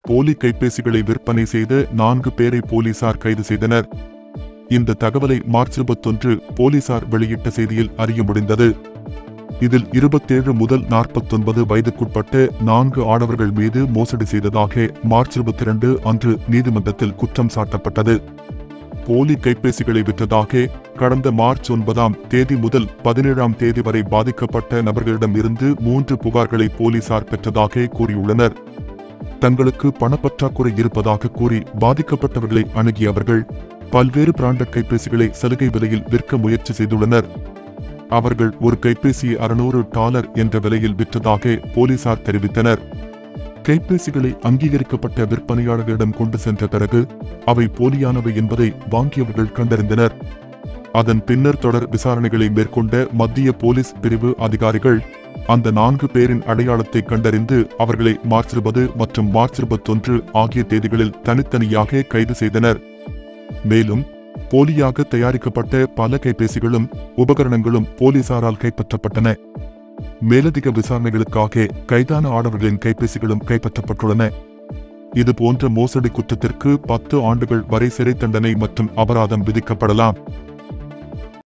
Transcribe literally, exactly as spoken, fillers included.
போலி கைபேசிகளை விற்பனை செய்த நான்கு பேரை போலீசார் கைது செய்தனர். இந்த தகவலை மார்ச் இருபத்தொன்று போலீசார் வெளியிட்ட செய்தியில் அறிய முடிந்தது. இதில் இருபத்தேழு முதல் நாற்பத்தொன்பது வயதுக்குட்பட்ட நான்கு ஆடவர்கள் மீது மோசடி செய்ததாக மார்ச் இருபத்தி இரண்டு அன்று நீதிமன்றத்தில் குற்றம் சாட்டப்பட்டது. போலி கைபேசிகளை விற்றதாக கடந்த மார்ச் ஒன்பதாம் தேதி முதல் பதினேழாம் தேதி வரை பாதிக்கப்பட்ட நபர்களிடம் இருந்து மூன்று புகார்களை போலீசார் பெற்றதாக கூறியுள்ளனர். தங்களுக்கு பணப்பற்றாக்குறை இருப்பதாக கூறி பாதிக்கப்பட்டவர்களை அணுகிய அவர்கள் பல்வேறு பிராண்டட் கைபேசிகளை சலுகை விலையில் விற்க முயற்சி செய்துள்ளனர். அவர்கள் ஒரு கைபேசியை அறுநூறு டாலர் என்ற விலையில் விற்றதாக போலீசார் தெரிவித்தனர். கைபேசிகளை அங்கீகரிக்கப்பட்ட விற்பனையாளர்களிடம் கொண்டு சென்ற பிறகு அவை போலியானவை என்பதை வாங்கியவர்கள் கண்டறிந்தனர். அதன் பின்னர் தொடர் விசாரணைகளை மேற்கொண்ட மத்திய போலீஸ் பிரிவு அதிகாரிகள் அந்த நான்கு பேரின் அடையாளத்தை கண்டறிந்து அவர்களை மார்ச் இருபது மற்றும் மார்ச் இருபத்தொன்று ஆகிய தேதிகளில் தனித்தனியாக கைது செய்தனர். மேலும் போலியாக தயாரிக்கப்பட்ட பல கைபேசிகளும் உபகரணங்களும் போலீசாரால் கைப்பற்றப்பட்டன. மேலதிக விசாரணைகளுக்காக கைதான ஆடவர்களின் கைபேசிகளும் கைப்பற்றப்பட்டுள்ளன. இது போன்ற மோசடி குற்றத்திற்கு பத்து ஆண்டுகள் வரை சிறை தண்டனை மற்றும் அபராதம் விதிக்கப்படலாம்.